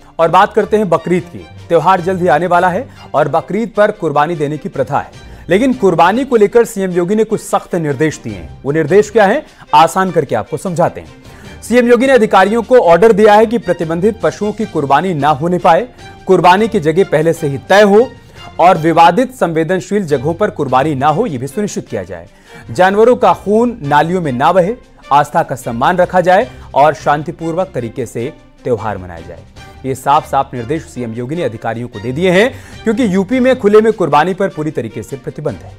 और बात करते हैं बकरीद की। त्योहार जल्द ही आने वाला है और बकरीद पर कुर्बानी देने की प्रथा है, लेकिन कुर्बानी को लेकर सीएम योगी ने कुछ सख्त निर्देश दिए हैं। वो निर्देश क्या है, आसान करके आपको समझाते हैं। सीएम योगी ने अधिकारियों को ऑर्डर दिया है कि प्रतिबंधित पशुओं की कुर्बानी ना होने पाए, कुर्बानी की जगह पहले से ही तय हो और विवादित संवेदनशील जगहों पर कुर्बानी ना हो, यह भी सुनिश्चित किया जाए। जानवरों का खून नालियों में ना बहे, आस्था का सम्मान रखा जाए और शांतिपूर्वक तरीके से त्योहार मनाया जाए। ये साफ साफ निर्देश सीएम योगी ने अधिकारियों को दे दिए हैं, क्योंकि यूपी में खुले में कुर्बानी पर पूरी तरीके से प्रतिबंध है।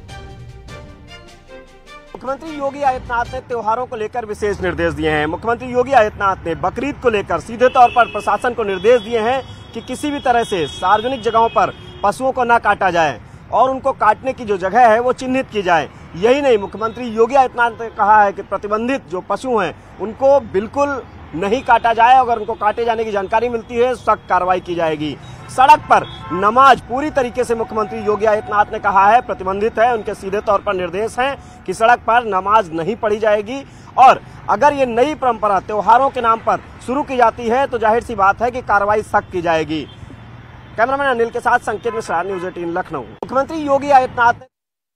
मुख्यमंत्री योगी आदित्यनाथ ने त्योहारों को लेकर विशेष निर्देश दिए हैं। मुख्यमंत्री योगी आदित्यनाथ ने बकरीद को लेकर सीधे तौर पर प्रशासन को निर्देश दिए हैं कि किसी भी तरह से सार्वजनिक जगहों पर पशुओं को न काटा जाए और उनको काटने की जो जगह है वो चिन्हित की जाए। यही नहीं, मुख्यमंत्री योगी आदित्यनाथ ने कहा है कि प्रतिबंधित जो पशु हैं उनको बिल्कुल नहीं काटा जाए। अगर उनको काटे जाने की जानकारी मिलती है सख्त कार्रवाई की जाएगी। सड़क पर नमाज पूरी तरीके से मुख्यमंत्री योगी आदित्यनाथ ने कहा है प्रतिबंधित है। उनके सीधे तौर पर निर्देश हैं कि सड़क पर नमाज नहीं पढ़ी जाएगी और अगर ये नई परंपरा त्योहारों के नाम पर शुरू की जाती है तो जाहिर सी बात है कि कार्रवाई सख्त की जाएगी। कैमरामैन अनिल के साथ संकेत मिश्रा, न्यूज़ 18 लखनऊ। मुख्यमंत्री योगी आदित्यनाथ ने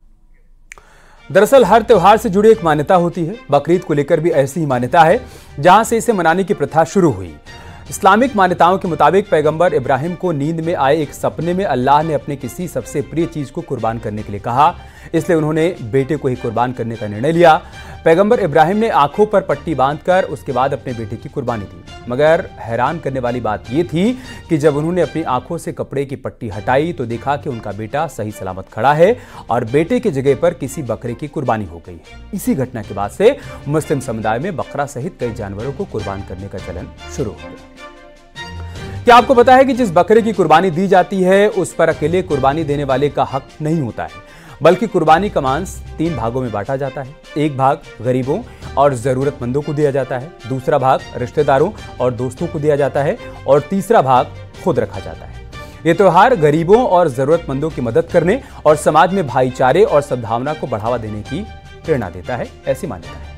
दरअसल हर त्योहार से जुड़ी एक मान्यता होती है। बकरीद को लेकर भी ऐसी ही मान्यता है, जहां से इसे मनाने की प्रथा शुरू हुई। इस्लामिक मान्यताओं के मुताबिक पैगंबर इब्राहिम को नींद में आए एक सपने में अल्लाह ने अपने किसी सबसे प्रिय चीज को कुर्बान करने के लिए कहा, इसलिए उन्होंने बेटे को ही कुर्बान करने का निर्णय लिया। पैगंबर इब्राहिम ने आंखों पर पट्टी बांधकर उसके बाद अपने बेटे की कुर्बानी दी। मगर हैरान करने वाली बात यह थी कि जब उन्होंने अपनी आंखों से कपड़े की पट्टी हटाई तो देखा कि उनका बेटा सही सलामत खड़ा है और बेटे की जगह पर किसी बकरे की कुर्बानी हो गई है। इसी घटना के बाद से मुस्लिम समुदाय में बकरा सहित कई जानवरों को कुर्बान करने का चलन शुरू हो गया। क्या आपको पता है कि जिस बकरे की कुर्बानी दी जाती है उस पर अकेले कुर्बानी देने वाले का हक नहीं होता है, बल्कि कुर्बानी का मांस 3 भागों में बांटा जाता है। एक भाग गरीबों और जरूरतमंदों को दिया जाता है, दूसरा भाग रिश्तेदारों और दोस्तों को दिया जाता है और तीसरा भाग खुद रखा जाता है। ये त्योहार गरीबों और जरूरतमंदों की मदद करने और समाज में भाईचारे और सद्भावना को बढ़ावा देने की प्रेरणा देता है, ऐसी मान्यता है।